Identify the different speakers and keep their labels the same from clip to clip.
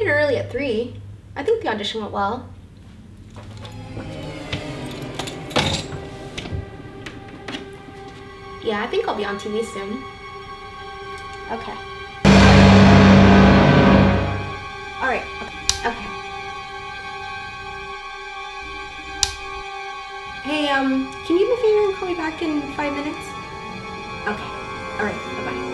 Speaker 1: in early at 3. I think the audition went well. Yeah, I think I'll be on TV soon. Okay. Alright, okay. Hey, can you do me a favor and call me back in 5 minutes? Okay. Alright, bye-bye.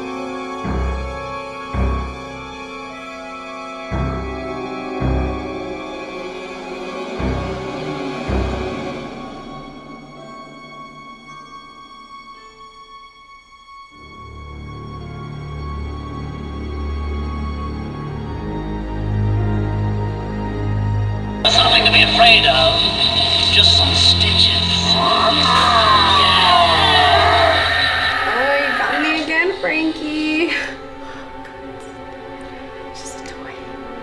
Speaker 2: Nothing to be afraid of, just some stitches.
Speaker 1: Oh, you got me again, Frankie. It's just a toy.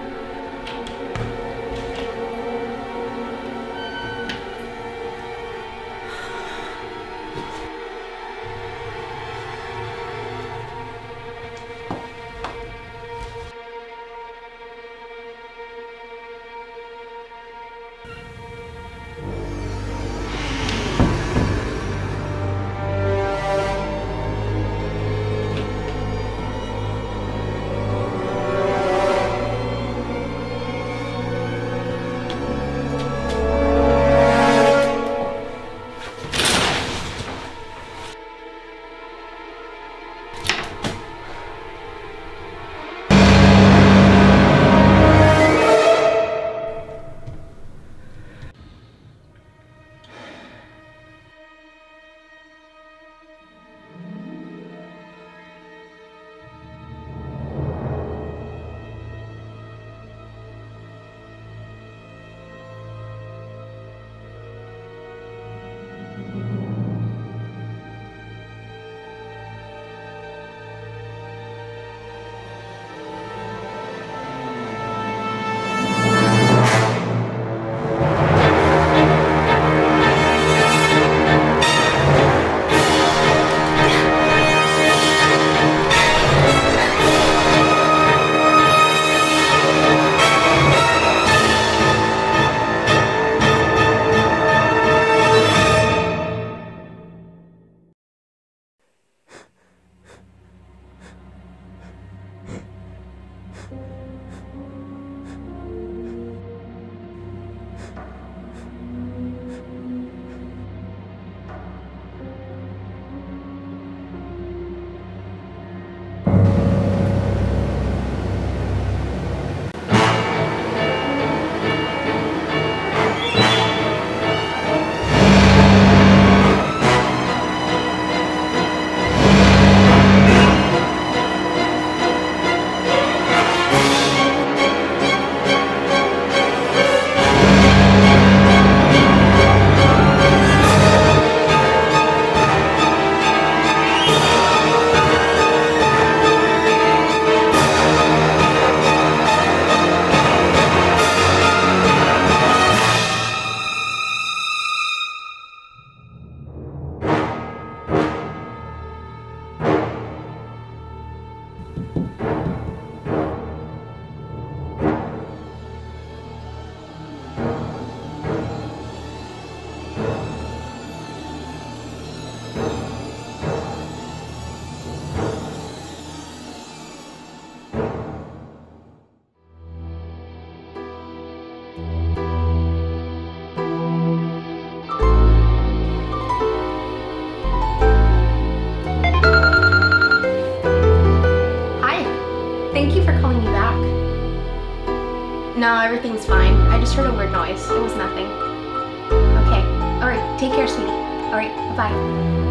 Speaker 1: No, everything's fine. I just heard a weird noise. It was nothing. Okay. Alright, take care, sweetie. Alright, bye-bye.